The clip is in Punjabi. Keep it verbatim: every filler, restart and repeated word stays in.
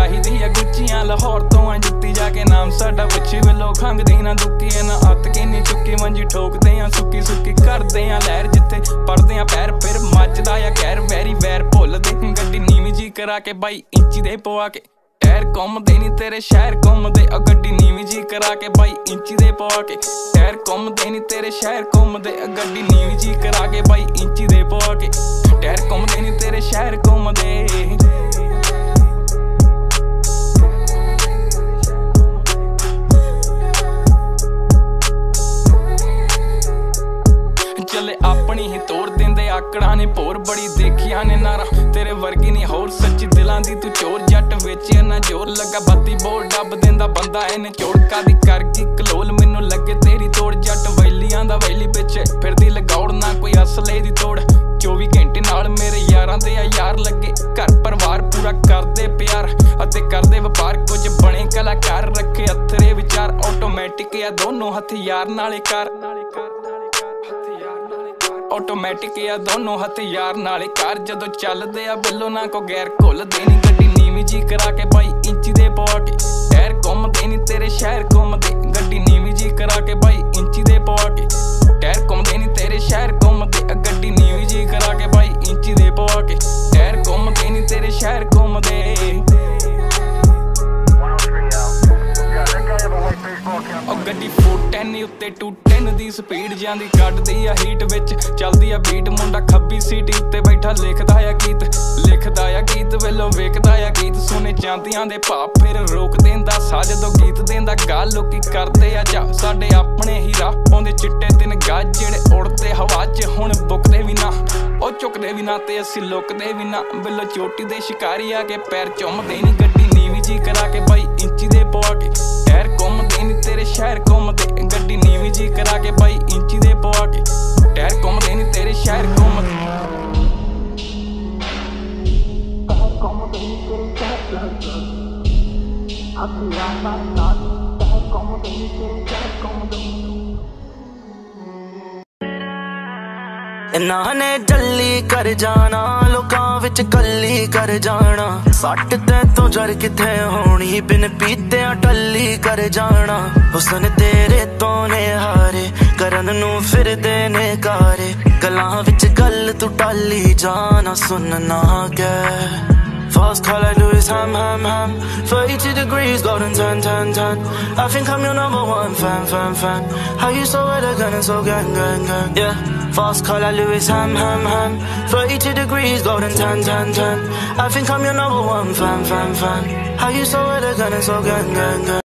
ਚਾਹੀਦੀ ਆ ਗੁੱਚੀਆਂ ਲਾਹੌਰ ਤੋਂ ਆ ਜੁੱਤੀ ਜਾ ਕੇ ਨਾਮ ਸਾਡਾ ਪੁੱਛੀ ਵੇਲੋ ਖੰਘਦੀ ਨਾ ਦੁੱਕੀ ਨਾ ਅੱਤ ਕਿੰਨੀ ਚੁੱਕੀ ਮੰਜੀ ਠੋਕਦੇ ਆ ਸੁੱਕੀ ਸੁੱਕੀ ਕਰਦੇ ਆ ਲਹਿਰ ਜਿੱਥੇ ਪੜਦੇ ਆ ਪੈਰ ਫਿਰ ਮੱਚਦਾ ਆ ਕਹਿਰ ਵੈਰੀ ਵੈਰ ਭੁੱਲਦੇ ਗੱਡੀ ਨੀਵੀਂ ਜੀ ਕਰਾ ਕੇ ਬਾਈ ਇੰਚੀ ਦੇ ਪਵਾ ਕੇ ਟਾਇਰ ਘੁੰਮਦੇ ਨੀ ਤੇਰੇ ਸ਼ਹਿਰ ਘੁੰਮਦੇ ਆ ਗੱਡੀ ਨੀਵੀਂ ਜੀ ਕਰਾ ਕੇ ਬਾਈ ਇੰਚੀ ਦੇ ਪਵਾ ਕੇ ਟਾਇਰ ਘੁੰਮਦੇ ਨੀ ਤੇਰੇ ਸ਼ਹਿਰ ਘੁੰਮਦੇ ਆ ਗੱਡੀ ਨੀਵੀਂ ਜੀ ਕਰਾ ਕੇ ਬਾਈ ਇੰਚੀ ਦੇ ਪਵਾ ਕੇ ਟਾਇਰ ਘੁੰਮਦੇ ਨੀ ਤੇਰੇ ਸ਼ਹਿਰ ਘੁੰਮਦੇ ਚੱਲੇ ਆਪਣੀ ਹੀ ਤੋੜ ਦਿੰਦੇ ਆਕੜਾਂ ਨੇ ਭੋਰ ਬੜੀ ਦੇਖੀਆਂ ਨੇ ਨਾਰਾ ਤੇਰੇ ਵਰਗੀ ਨਹੀਂ ਹੋਰ ਸੱਚੀ ਦਿਲਾਂ ਦੀ ਤੂੰ ਚੋਰ ਜੱਟ ਵਿੱਚ ਨਾ ਜ਼ੋਰ ਲੱਗਾ ਬੱਤੀ ਬੋਰ ਡੱਬ ਦਿੰਦਾ ਬੰਦਾ ਇਹਨੇ ਚੋੜਕਾ ਦੀ ਕਰ ਗਈ ਕਲੋਲ ਮੈਨੂੰ ਲੱਗੇ ਤੇਰੀ ਤੋੜ ਜੱਟ ਵੈਲੀਆਂ ਦਾ ਵੈਲੀ ਪਿੱਛੇ ਫਿਰਦੀ ਲਗਾਉੜ ਨਾ ਕੋਈ ਅਸਲੇ ਦੀ ਤੋੜ ਚੌਵੀ ਘੰਟੇ ਨਾਲ ਮੇਰੇ ਯਾਰਾਂ ਦੇ ਆ ਯਾਰ ਲੱਗੇ ਘਰ ਪਰਿਵਾਰ ਪੂਰਾ ਕਰਦੇ ਪਿਆਰ ਅਤੇ ਕਰਦੇ ਵਪਾਰ ਕੁਝ ਬਣੇ ਕਲਾਕਾਰ ਰੱਖੇ ਅਥਰੇ ਵਿਚਾਰ ਆਟੋਮੈਟਿਕ ਆ ਦੋਨੋਂ ਹਥਿਆਰ ਨਾਲੇ ਕਰ ਆਟੋਮੈਟਿਕ ਆ ਦੋਨੋਂ ਹਥਿਆਰ ਨਾਲੇ ਕਾਰ ਜਦੋਂ ਚੱਲਦੇ ਆ ਬਿੱਲੋ ਨਾ ਕੋ ਗੈਰ ਘੁੱਲਦੇ ਨੀ ਗੱਡੀ ਨੀਵੀਂ ਜੀ ਕਰਾ ਕੇ ਬਾਈ ਇੰਚੀ ਦੇ ਪਵਾ ਕੇ ਟਾਇਰ ਘੁੰਮਦੇ ਨੀ ਤੇਰੇ ਸ਼ਹਿਰ ਘੁੰਮਦੇ ਗੱਡੀ ਨੀਵੀਂ ਜੀ ਕਰਾ ਕੇ ਬਾਈ ਇੰਚੀ ਦੇ ਪਵਾ ਕੇ ਟਾਇਰ ਘੁੰਮਦੇ ਨੀ ਤੇਰੇ ਸ਼ਹਿਰ ਘੁੰਮਦੇ ਗੱਡੀ ਨੀਵੀਂ ਜੀ ਕਰਾ ਕੇ ਬਾਈ ਇੰਚੀ ਦੇ ਪਵਾ ਕੇ ਟਾਇਰ ਘੁੰਮਦੇ ਨੀ ਤੇਰੇ ਸ਼ਹਿਰ ਘੁੰਮਦੇ ਉਹ ਗੱਡੀ ਫੋਰ ਟੈਨ ਉੱਤੇ ਟੂ ਟੈਨ ਦੀ ਸਪੀਡ ਜਾਂਦੀ ਕੱਢਦੀ ਆ ਹੀਟ ਵਿੱਚ ਚੱਲਦੀ ਆ ਬੀਟ ਮੁੰਡਾ ਖੱਬੀ ਸੀਟ ਉੱਤੇ ਬੈਠਾ ਲਿਖਦਾ ਆ ਗੀਤ ਲਿਖਦਾ ਆ ਗੀਤ ਵੇਲੋਂ ਵੇਖਦਾ ਆ ਗੀਤ ਸੁਣੇ ਜਾਂਦੀਆਂ ਦੇ ਭਾਵ ਫਿਰ ਰੋਕ ਦਿੰਦਾ ਸਾ ਜਦੋਂ ਗੀਤ ਦਿੰਦਾ ਗੱਲ ਲੋਕੀ ਕਰਦੇ ਆ ਜਾ ਸਾਡੇ ਆਪਣੇ ਹੀ ਰਾਹ ਪਾਉਂਦੇ ਚਿੱਟੇ ਦਿਨ ਗੱਜ ਜਿਹੜੇ ਉੜਦੇ ਹਵਾ 'ਚ ਹੁਣ ਬੁੱਕਦੇ ਵੀ ਨਾ ਉਹ ਚੁੱਕਦੇ ਵੀ ਨਾ ਤੇ ਅਸੀਂ ਲੁਕਦੇ ਵੀ ਨਾ ਵੇਲੋਂ ਚੋਟੀ ਦੇ ਸ਼ਿਕਾਰੀ ਆ ਕੇ ਪੈਰ ਚੁੰਮਦੇ ਨੀ ਗੱਡੀ ਨੀਵੀਂ ਜੀ ਕਰਾ ਕੇ ਬਾਈ ਇੰਚੀ ਦੇ ਪਵਾ ਕੇ ਟਾਇਰ ਘੁੰਮਦੇ ਨੀ ਤੇਰੇ ਸ਼ਹਿਰ ਘੁੰਮਦੇ ਗੱਡੀ ਨੀਵੀਂ ਜੀ ਕਰਾ ਕੇ ਬਾਈ ਇੰਚੀ ਦੇ ਪਵਾ ਕੇ ਟਾਇਰ ਘੁੰਮਦੇ ਨੀ ਤੇਰੇ ਸ਼ਹਿਰ ਘੁੰਮਦੇ ਇਹਨਾਂ ਨੇ ਜੱਲੀ ਕਰ ਜਾਣਾ ਲੋਕਾਂ ਵਿੱਚ ਕੱਲੀ ਕਰ ਜਾਣਾ ਸੱਟ ਤੇ ਤੋਂ ਜਰ ਕਿੱਥੇ ਹੋਣੀ ਬਿਨ ਪੀਤਿਆਂ ਟੱਲੀ ਕਰ ਜਾਣਾ ਹੁਸਨ ਤੇਰੇ ਤੋਂ ਨੇ ਹਾਰੇ ਕਰਨ ਨੂੰ ਫਿਰਦੇ ਨੇ ਕਾਰੇ ਗੱਲਾਂ ਵਿੱਚ ਗੱਲ ਤੂੰ ਟਾਲੀ ਜਾਣਾ ਸੁਣ ਨਾ ਕਹਿ False call like Louis, ham, ham, ham thirty-two degrees, golden ten, ten, ten I think I'm your number one fan, fan, fan How you so elegant and so gang, gang, gang Yeah, false call like Louis, ham, ham, ham thirty-two degrees, golden ten, ten, ten I think I'm your number one fan, fan, fan How you so elegant and so gang, gang, gang